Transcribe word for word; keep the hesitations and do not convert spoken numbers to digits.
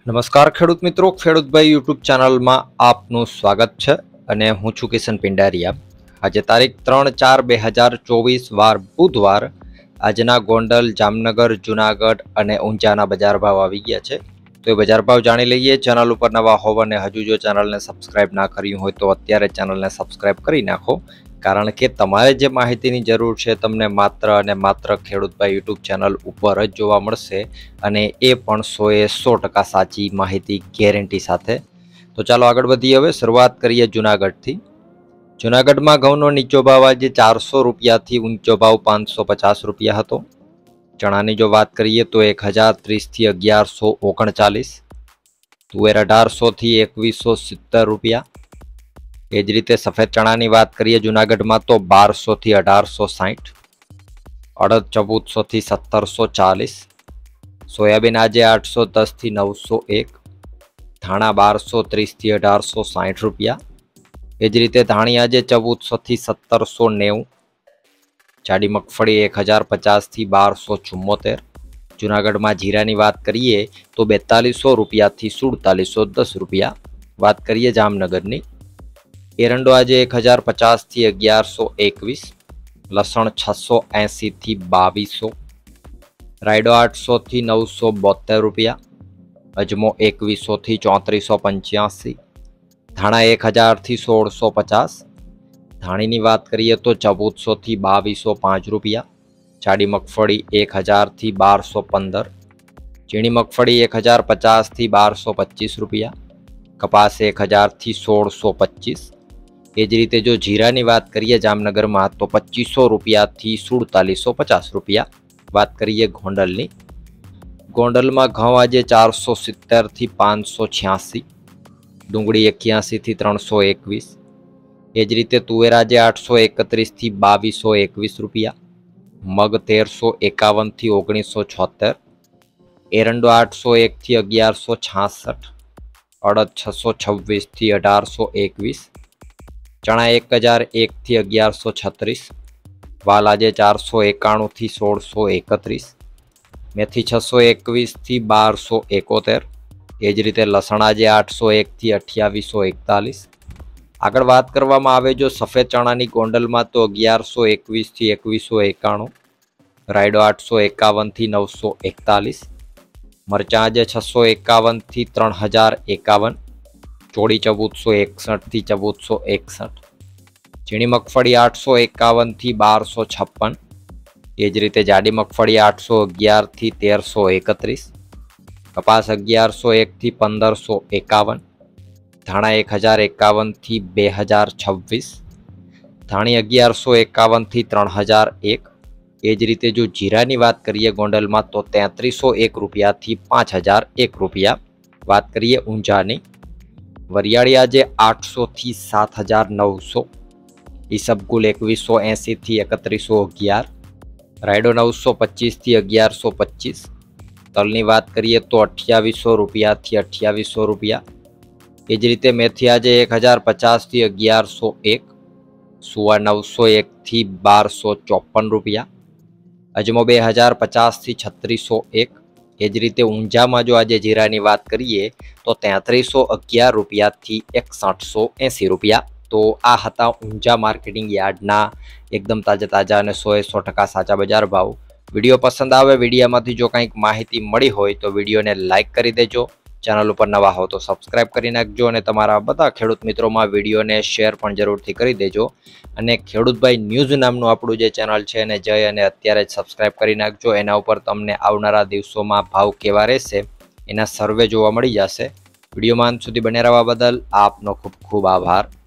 નમસ્કાર ખેડૂત મિત્રો, ખેડૂતભાઈ યુટ્યુબ ચેનલમાં આપનું સ્વાગત છે અને હું છું કિશન પિંડારિયા। આજે તારીખ ત્રણ ચાર બે હજાર ચોવીસ વાર બુધવાર આજના ગોંડલ, જામનગર, જુનાગઢ અને ઊંઝાના બજાર ભાવ આવી ગયા છે। તો એ બજાર ભાવ જાણી લઈએ। ચેનલ ઉપર નવા હોવ અને હજુ જો ચેનલને સબસ્ક્રાઇબ ના કર્યું હોય તો અત્યારે ચેનલને સબસ્ક્રાઇબ કરી નાખો, કારણ કે તમારે જે માહિતીની જરૂર છે તમને માત્ર અને માત્ર ખેડૂતભાઈ યુટ્યુબ ચેનલ ઉપર જ જોવા મળશે, અને એ પણ સો એ સો ટકા સાચી માહિતી ગેરંટી સાથે। તો ચાલો આગળ વધીએ। હવે શરૂઆત કરીએ જુનાગઢથી। જુનાગઢમાં ઘઉંનો નીચો ભાવ આજે ચારસો રૂપિયાથી ઊંચો ભાવ પાંચસો પચાસ રૂપિયા હતો। ચણાની જો વાત કરીએ તો એક હજાર ત્રીસથી અગિયારસો ઓગણચાલીસ, તુવેર અઢારસોથી એકવીસો સિત્તેર રૂપિયા। એ જ રીતે સફેદ ચણાની વાત કરીએ જુનાગઢમાં તો બારસોથી અઢારસો સાઠ, અડદ ચૌદસોથી સત્તરસો ચાલીસ, સોયાબીન આજે આઠસો દસથી નવસો એક, ધાણા બારસો ત્રીસથી અઢારસો સાઠ રૂપિયા। એ જ રીતે ધાણી આજે ચૌદસોથી સત્તરસો નેવું, જાડી મગફળી એક હજાર પચાસથી બારસો ચુમ્મોતેર। જુનાગઢમાં જીરાની વાત કરીએ તો બેતાલીસો રૂપિયાથી સુડતાલીસો દસ રૂપિયા। વાત કરીએ જામનગરની, એરંડો આજે એક હજાર પચાસથી અગિયારસો એકવીસ, લસણ છસો એંસીથી બાવીસો, રાયડો આઠસોથી નવસો બોતેર રૂપિયા, અજમો એકવીસોથી ચોત્રીસો પંચ્યાસી, ધાણા એક હજારથી સોળસો પચાસ। ધાણીની વાત કરીએ તો ચૌદસોથી બાવીસો પાંચ રૂપિયા, જાડી મગફળી એક હજારથી બારસો પંદર, ઝીણી મગફળી એક હજાર પચાસથી બારસો પચીસ રૂપિયા, કપાસ એક હજારથી સોળસો પચીસ। એ જ રીતે જો જીરાની વાત કરીએ જામનગરમાં તો પચીસો રૂપિયાથી સુડતાલીસો પચાસ રૂપિયા। વાત કરીએ ગોંડલની, ગોંડલમાં ઘઉં આજે ચારસો સિત્તેરથી પાંચસો છ્યાસી, ડુંગળી એક્યાસીથી ત્રણસો એકવીસ। એ જ રીતે તુવેર આજે આઠસો એકત્રીસથી બાવીસો એકવીસ રૂપિયા, મગ તેરસો એકાવનથી ઓગણીસો છોતેર, એરંડો આઠસો એકથી અગિયારસો છાસઠ, અડદ છસો છવ્વીસથી અઢારસો એકવીસ, ચણા એક હજાર એકથી અગિયારસો છત્રીસ, વાલ આજે ચારસો એકાણુંથી સોળસો એકત્રીસ, મેથી છસો એકવીસથી બારસો એકોતેર। એ જ રીતે લસણ આજે આઠસો એકથી અઠ્યાવીસો એકતાલીસ। આગળ વાત કરવામાં આવે જો સફેદ ચણાની ગોંડલમાં તો અગિયારસો એકવીસથી એકવીસો એકાણું, રાયડો આઠસો એકાવનથી નવસો એકતાલીસ, મરચાં આજે છસો એકાવનથી ત્રણ હજાર એકાવન, ચોળી ચૌદસો એકસઠથી ચૌદસો એકસઠ, ઝીણી મગફળી આઠસો એકાવનથી બારસો છપ્પન। એ જ રીતે જાડી મગફળી આઠસો અગિયારથી તેરસો એકત્રીસ, કપાસ અગિયારસો એકથી પંદરસો એકાવન, ધાણા એક હજાર એકાવનથી બે હજાર છવ્વીસ, ધાણી અગિયારસો એકાવનથી ત્રણ હજાર એક। એ જ રીતે જો જીરાની વાત કરીએ ગોંડલમાં તો તેત્રીસો એક રૂપિયાથી પાંચ હજાર એક રૂપિયા। વાત કરીએ ઊંઝાની, વરિયાળી આજે આઠસોથી સાત હજાર નવસો, ઈસબગુલ એકવીસો એંસીથી એકત્રીસો અગિયાર, રાયડો નવસો પચીસથી અગિયારસો પચીસ। તલની વાત કરીએ તો અઠ્યાવીસો રૂપિયાથી અઠ્યાવીસો રૂપિયા। એ જ રીતે મેથી આજે એક હજાર પચાસથી અગિયારસો એક, સુવા નવસો એકથી બારસો ચોપન રૂપિયા, અજમો બે હજાર પચાસથી છત્રીસો એક। એ જ રીતે ઊંઝામાં જો આજે જીરાની વાત કરીએ તો તેત્રીસો અગિયાર રૂપિયાથી એકસઠસો એંસી રૂપિયા। તો આ હતા ઊંઝા માર્કેટિંગ યાર્ડના એકદમ તાજા તાજા અને સો એ સો ટકા સાચા બજાર ભાવ। વિડીયો પસંદ આવે, વિડીયોમાંથી જો કંઈક માહિતી મળી હોય તો વિડીયોને લાઇક કરી દેજો, ચેનલ ઉપર નવા હો તો સબસ્ક્રાઇબ કરી નાખજો, અને તમારા બધા ખેડૂત મિત્રોમાં વિડીયોને શેર પણ જરૂરથી કરી દેજો। અને ખેડૂતભાઈ ન્યૂઝ નામનું આપણું જે ચેનલ છે એને જઈ અને અત્યારે જ સબસ્ક્રાઇબ કરી નાખજો। એના ઉપર તમને આવનારા દિવસોમાં ભાવ કેવા રહેશે એના સર્વે જોવા મળી જશે। વિડીયોમાં અંત સુધી બને રહેવા બદલ આપનો ખૂબ ખૂબ આભાર।